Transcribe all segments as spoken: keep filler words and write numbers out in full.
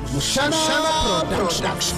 Mushana Production.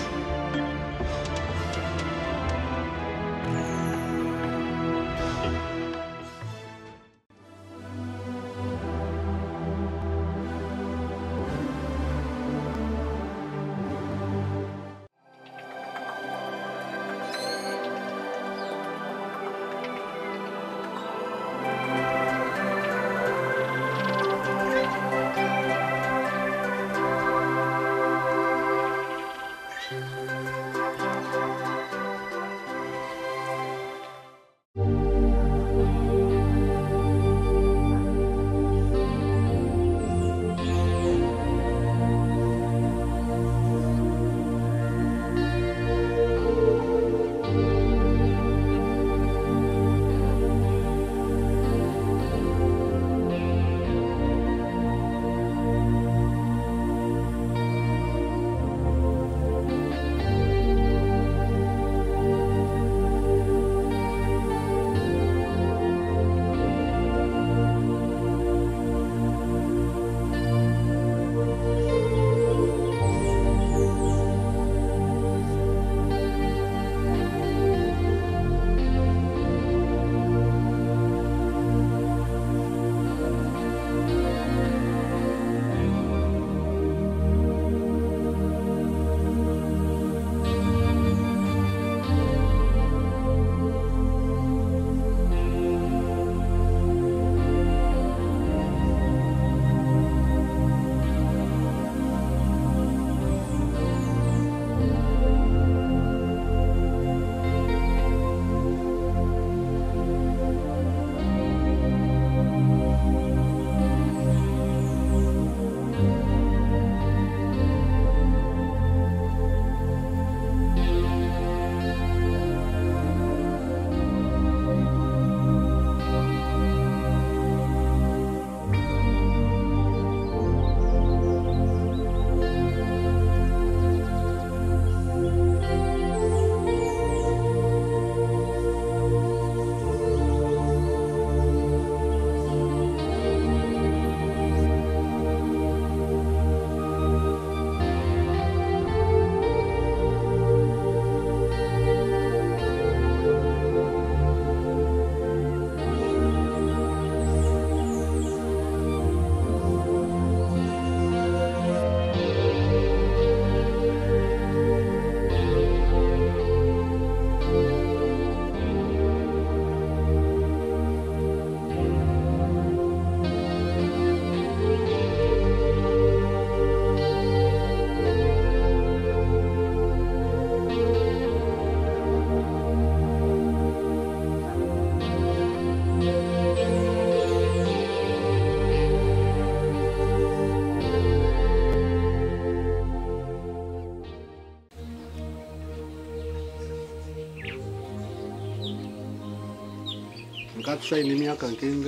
Ngatushaini miaka nkinga.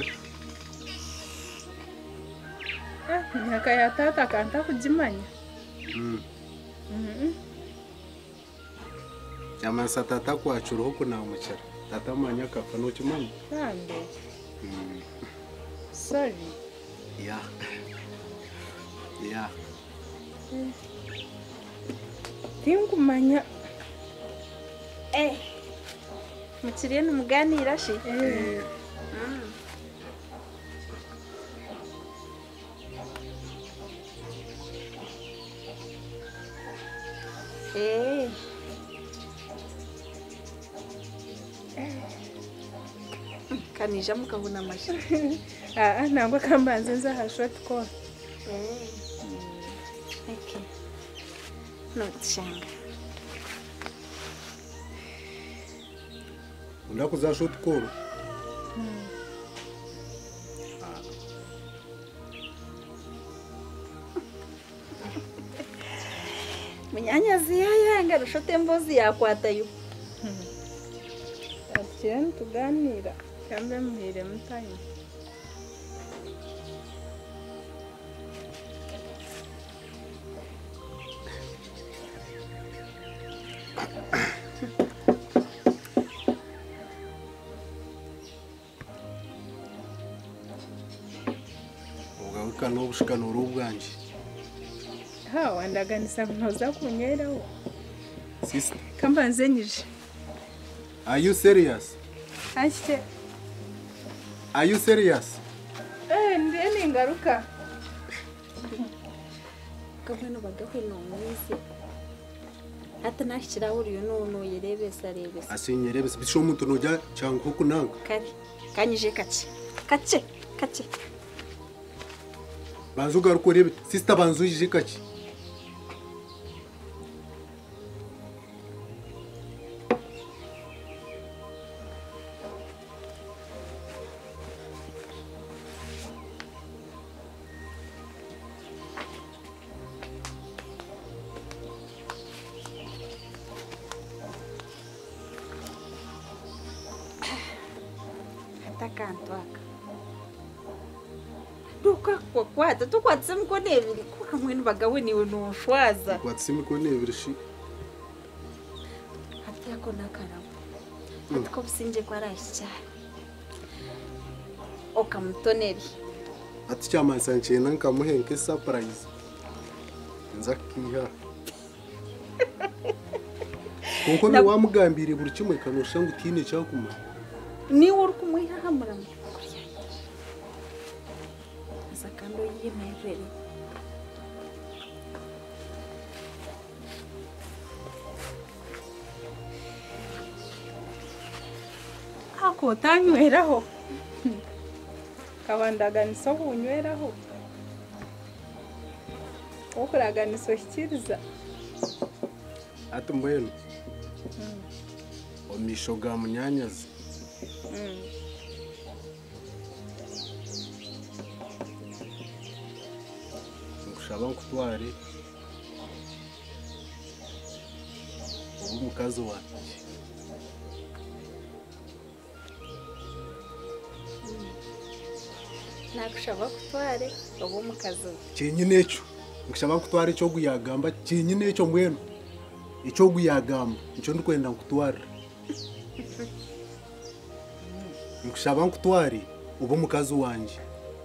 Eh, miaka ya tata kanta kujimanya. Mm. Mhm. Yamansa tata kwachura huku na umuchera. Tata manya kafa no chimanya. Kambe. Mm. Sorry. Yeah. Yeah. Eh. Tingumanya. Eh. Mukiriye numuganira shi. Eh. Mm. Eh. Kanija mukabona amashi. Ah, ah, nangwa kambanze nza ha short call. Eh. Okay. No tshanga. Undakuza short call. Mm. Munyanya ziyaya ngarushote mbozi yakwatayo. Atiyen tuganira. Kambe muhire mutayi. Ugaruka n'ubushikanuro ubwanje. ha wandaganisa ntoza kunyweraho Sister, kambanze nyije are you serious? ashye Are you serious? eh ndiye ningaruka gahweno bagahweno mwize ata nashira uriyo none yerebesa rebesa Asinyerebe bisho umuntu nojya cyangwa kuko nanga. kari kanyije kace kace kace Banzu garuko rebe sister banzu yije kaki. atakantu aka duka kwa kwata tukwatse mukone ebiri kuka mwenu bagahweniwe nushwaza Kwatsimi ko nebirishi. hati yako nakarabo atiko businje kwa rashya okamutoneri Ati cyama sanche nanka muhenke surprise. Nzakiha. Kuko ni wamugambire buri kimwe kanusha ngo utine cyakuma. ni uri kumwihahamura kuriya asakando yiyemerere ako tanyweraho kabandaganisa kunyweraho okuraganisa okiriza Ati mbwenu. Omisho ga munyanyazi. Ngushaba nkutware. Ubu mukazi wanjye. nakushaba kutware obo mukazo Kinyine cyo. Ngushaba nkutware cyo guyagamba kinyine cyo mbwenu. Icyo guyagamba nicyo ndikwenda nkutware. Ngushaba nkutware ubu mukazi wanjye.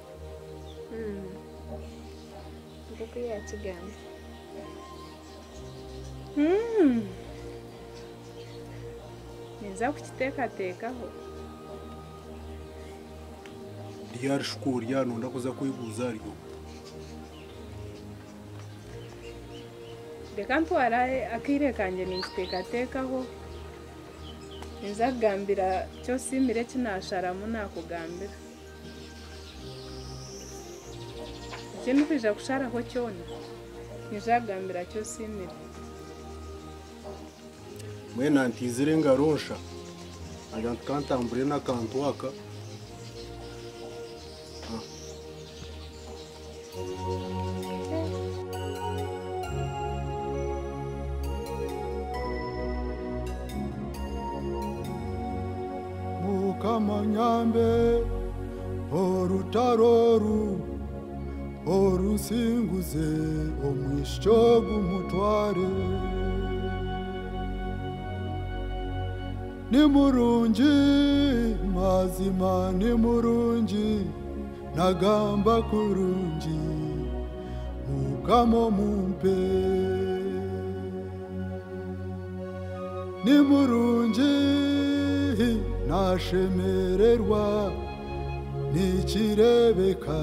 ndiko yakigamba mm niza kukitekatekaho Riyari shukuri ya nunda kuza kuyibuza ryo. reka ntwaraye akire kanje ninkitekatekaho nizagambira cyo simire kinasharamu nakugambira ikintu kwija kusharaho cyone nizagambira cyo simire Mwena ntizire ngaronsha. Aya kantambure na kantu aka. Mukamanyambe orutaroru orusinguze omwishogu mutware ni murungi mazima ni murungi nagamba kurungi mukamo mumpe ni murungi nashemererwa nikirebeka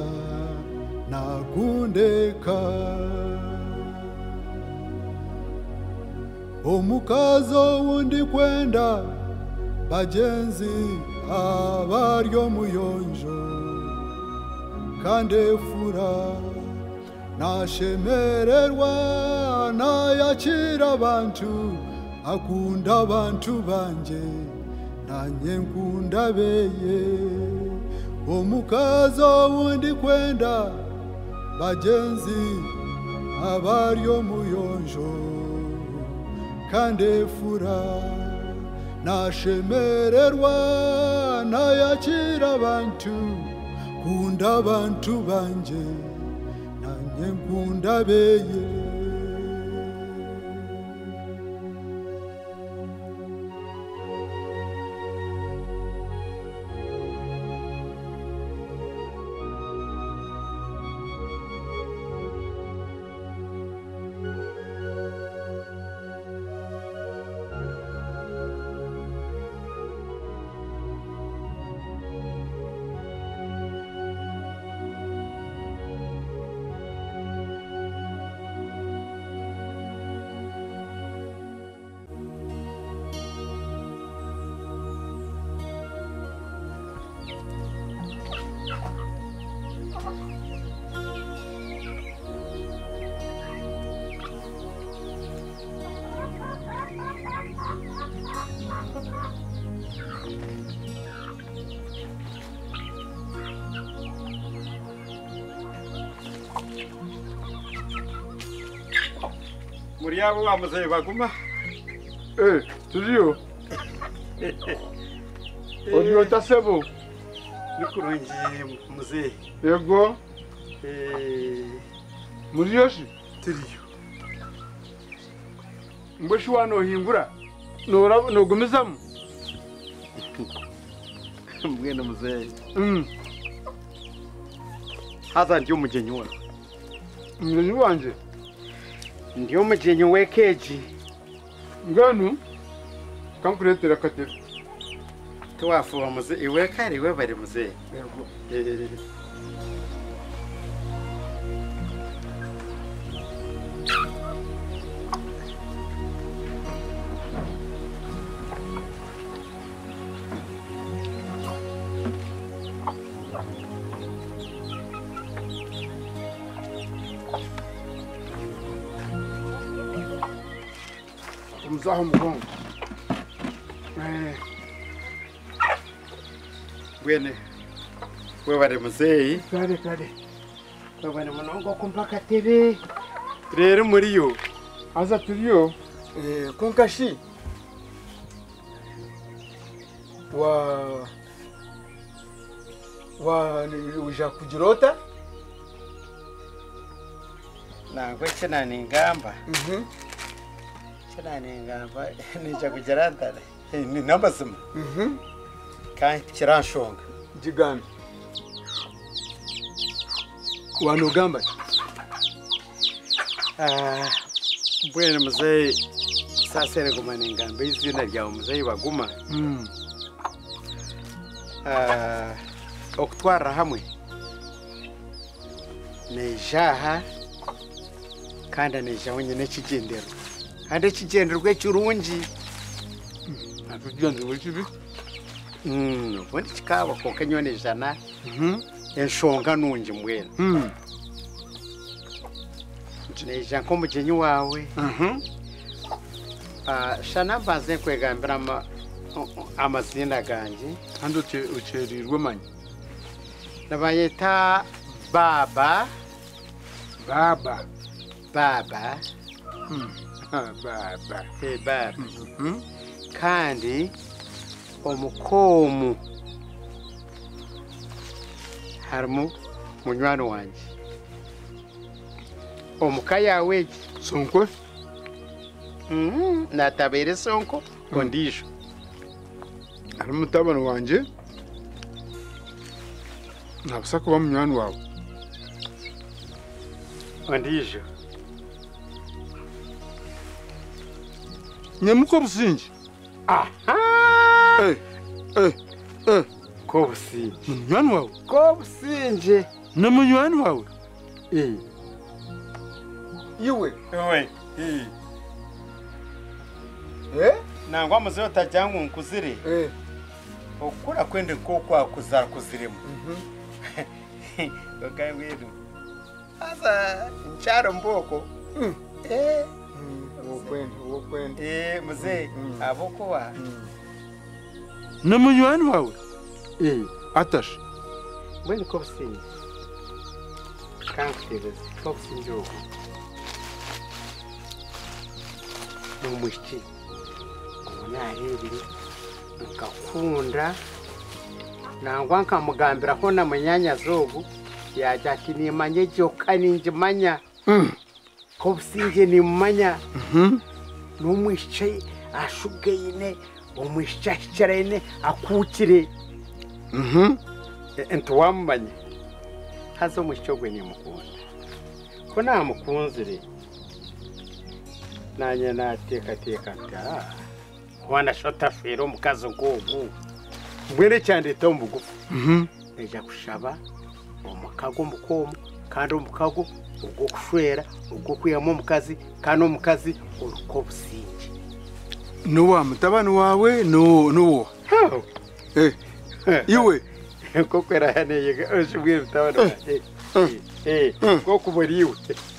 nakundeka omukazo wundi kwenda bagenzi abaryo muyonjo kandefura nashemererwa nayakira abantu akunda abantu banje nanye nkunda beye omukazo wundi kwenda bagenzi abaryo muyonjo kandefura nashemererwa nayakira abantu kunda abantu banje nanye nkunda beye muri yabo bamuzaye baguma Eh, turiyo. Odiyo tasebo. nikurungiye muzehe Yego. eh Muri yoshi. turiyo Mboshi wano hingura. Nora nogumizamu. mwene muzehe Mm. haza ndiyo mugenyi wawe Mwenye wanje. ndiyo mugenyi wekeji Nganu. Kankuretera katera. tuwafuwa muzehe iwe kari we bari muzehe Yego. eh Umzaho mgongo. Eh, bwene we bari muzehe kare kare. we bari munongo kumpaka tebe rero muri yo Aza turiyo. eh konkashi Wa wa uja kujirota? nangwe kina ningamba Mhm. kina ningamba nija kugerantare ni nambasima Mhm. kandi kiranshonga Jigami. Wano gamba. ah bwene muzehe sasere guma ningamba izina ryawe muzehe baguma Mm. ah okutwara hamwe nejaha kandi neja wenyine kigendero kandi ikigenderwe cy'urungi Atujyanze wikibi. mm ubundi kikaba ko kanyone jana Mhm. enshonga nungi mbwene Mm. neja nko mugenyi wawe Mhm. ah shana mbaze kwegambira ama amazina ganje Ando che ucherirwe manya. nabayeta baba Baba. baba Mm. Ha baba. eh baba Mhm. kandi omukomu harimu munywani wanje omukaya weji Sonko. mm natabere sonko kondisho Ari mutabana wanje. Nabasa kuba munywani wawe. kondisho Nyamuko businji. aha Eh. Eh. Eh. ko businje Munywani wawe. ko businje Na munywani wawe. eh Iwe. we eh Eh? nangwa muzo tajyangu nkuzire Eh. okura kwende ko kwa kuzara kuziremo Mhm. okangwedu asa ncharo mboko Mm. eh Wokwenda, wokwenda. eh muzee Mm. aboko wa Na munywani wawe. eh Atash. mwene ko businje kankutebeze ko businje uko n'umushyi unarebire nkakunda nangwa nkamugambira ko na munyanya zogu yajya ati nimanye joka ninjimanya Mm. ko businje nimanya Mhm. n'umushyi ashugayine umushyi ashyirene akukire Mhm. ntiwamumanye haza umushyi gwe nimukunda ko namukunzire nanye natekateka nti ah wana shota fero mukazi nk'ugu mbwene cyandita mugufu Mhm. neja kushaba omukago mukomu kandi omukago ubwo kushwera ubwo kuyamo omukazi kandi omukazi uruko businge No wa mutabani wawe no no. Eh. Iwe. ko kwera haneye oshibwe bitabana eh eh ko kuboriwe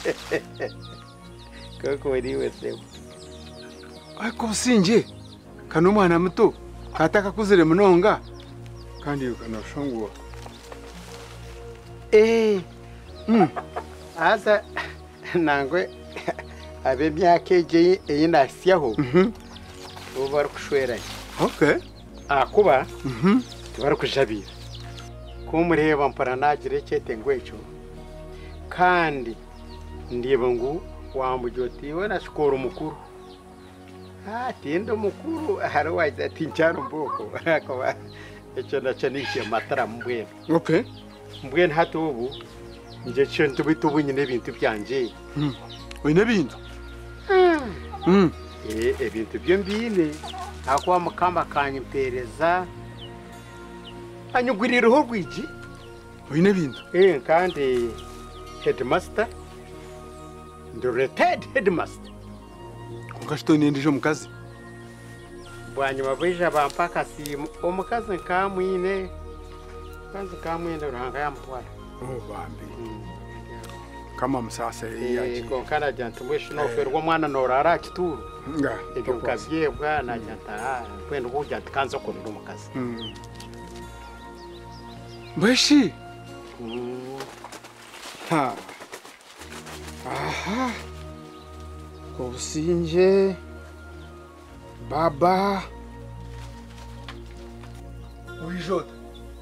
ko kuboriwe se Ariko businje. Kano mwana muto. Kataka kuzire munonga. Kandi ukanashongwa. eh Mm. aza nangwe abe myaka eje eyinasyaho bo bari kushweranye okay akuba mhm bari kujabira kumureba mpara nagire cyete ngwecho kandi ndiba ngo wamujoti we na skoro mukuru ah tindo mukuru hari waje ati ncyaro mboko akaba echo na chanishe matara mbwene okay mbwene hato ubu nje cyo ntubitubu nyine ibintu byanje mhm wine bintu mhm eh ebintu byo mbine akwa mukamba kanyimpereza anyugwirireho rwiji wine bintu eh kandi headmaster the retired headmaster kungashito nende jo mukazi bwanyuma bwija bampaka simu omukazi nkamwine kazi kamwine uranga yamutwara oh bambi kama msasa eh yaje konkana jantu mwisho no ferwa mwana norara kituru nga ibyo kabyebwa na janta kwenda kujya kanzo ko ndo mukazi mhm Mbeshi ha aha Kosinje baba Wijota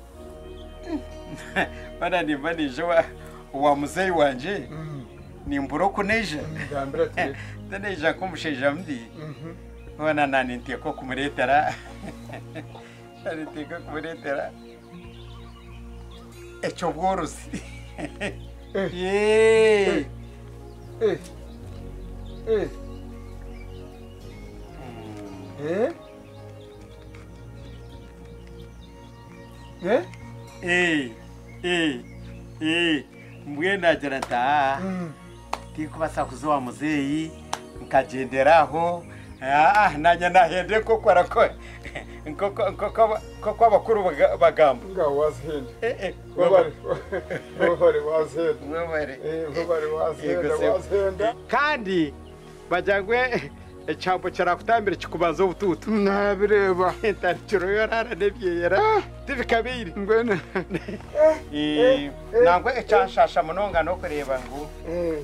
bana ni bani jowa wa muzei wanje ni mburoko neja ngambira tire taneja kumusheja mdi wana nani nteko kumuretera ari teko kumuretera echo bworozi eh eh eh eh eh eh eh eh mwena jaranta tikubasa kuzowa muzeyi nkagenderaho ah nanya nahende ko kwarako nkoko nkoko koko abakuru bagamba nga wazhende eh eh wabare wabare wazhende wabare eh wabare wazhende wazhende kandi bajangwe echambo charakutambira kikubanza ubututu nabireba ntarikiro yorara nebyera tibikabiri ngwene eh nangwe echanshasha munonga no kureba ngo eh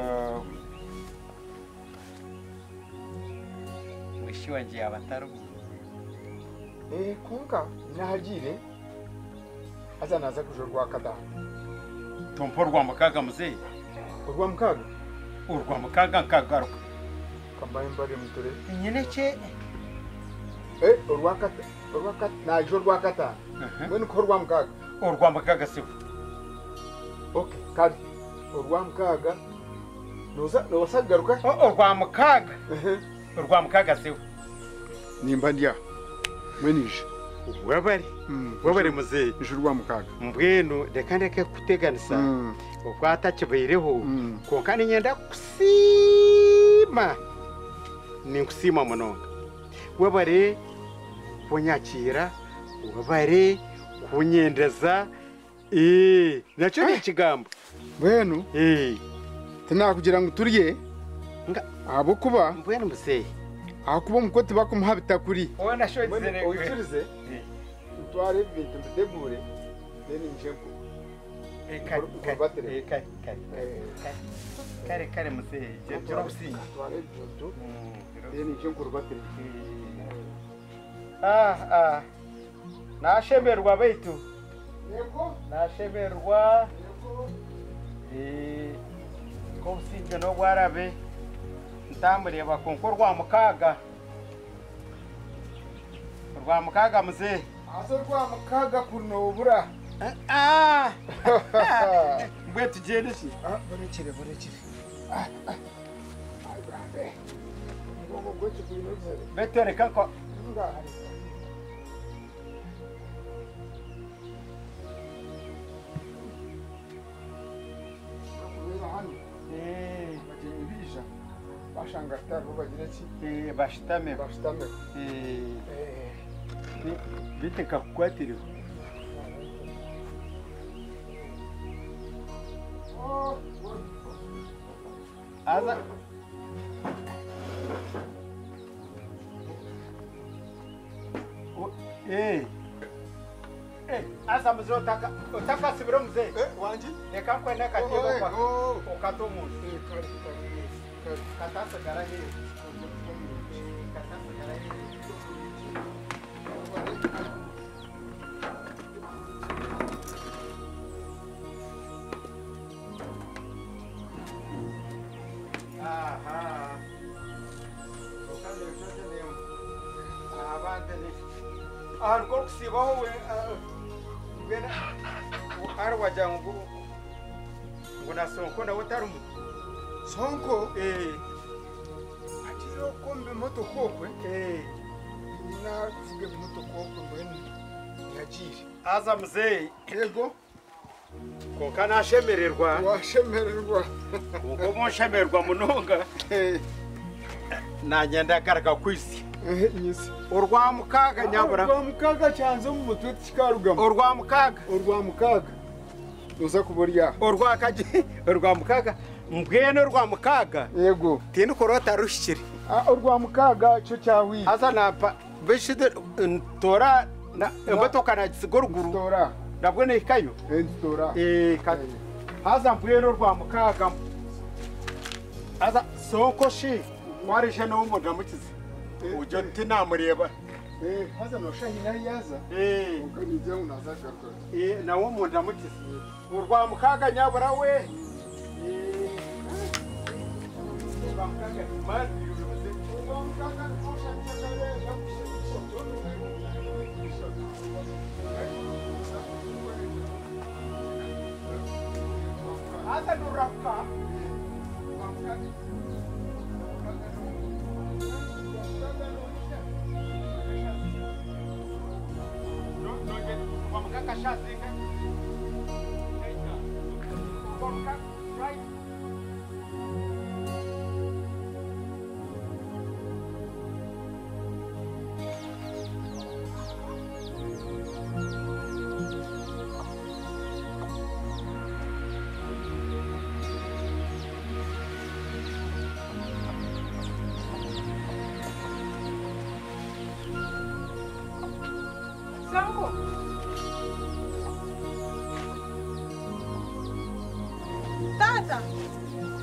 mwishi wanje abataru eh konka nahagire aza naza kujorwa kada tomporwa mukaga muze urwa mukaga urwa mukaga nkagaruka kambaye mbari mutore nyine che eh urwa kata urwa kata na jorwa kata mwene ko urwa mukaga urwa mukaga sifu okay kadi urwa mukaga noza nosagaruka urwa mukaga urwa mukaga sifu nimba ndya mwenije wabari wabari muze njurwa mukaga mbwenu reka ndeke kuteganisa ukwata kibaireho konkani nyenda kusima ni kusima munonga wabare kunyakira wabare kunyendeza eh nacho ni kigambo bwenu eh tena kugira ngo turye nga abo kuba mbwenu muze akuba mukoti bakumuhabita kuri ona shoyizene oyiturize utware ibintu bitegure deni njeko kare kare kare kare muze jero businyi tware ibintu deni njeko rubatire ah ah nashemerwa baitu yego nashemerwa eh ko businyi no gwarabe ntamureba konkorwa mukaga rwa mukaga muze aso rwa mukaga kunobura ah mbwe tugende shi ah borekere borekere ah ah ai brave ngogo gweche kuinoze betere kanko ngahari eh bajenibisha bashanga tabo bagireki eh bashitame bashitame eh eh bite kakwatire aza eh eh Asa mzee utaka utaka sibiro mzee. Eh, wanji? Reka nkwene katibo Oh, kwa. oh. Ukato umuntu. Eh, kari kari. Kari. Katasa garahe. Katasa garahe. Aha. Ukale yote leo. Abande ni. Argo kusibaho we. Bena. Arwa jangu. Nguna sonko na wotarumu. Sonko? Eh. Achiro kombe moto kokwe. Eh. Nina kufuge moto kokwe mwene. Ngajiri. Aza mzee. Ego. Kokana shemererwa. Washemererwa. Uko monshemererwa munonga. Eh. Nagenda karaka kwisi. Eh, nyisi. Urwa mukaga nyabura. Urwa mukaga cyanze mu mutwe tikarugama. Urwa mukaga. Urwa mukaga. Uza kuburya. Urwa kaji. Urwa mukaga. Mbwene urwa mukaga. Yego. Tini korota rushikiri. Ah, urwa mukaga cyo cyawi. Asa napa bishide tora na mbato kana sigoruguru. Tora. Ndabwene ikayo. Eh, tora. Eh ka. Haza mbwene urwa mukaga. Asa soko shi. Warishe no umuga mukizi. Ujo tinamureba. Eh, haza no shahi nari yaza. Eh. Ukanije unaza gato. Eh na wo munda mukizi. Urwa mukaga nyabura we. Eh. Urwa mukaga mari yuruze. Urwa mukaga osha tsakale hata nuraka. Urwa mukaga. No no get urwa mukaga shazinga. Right. Sanko. Tata.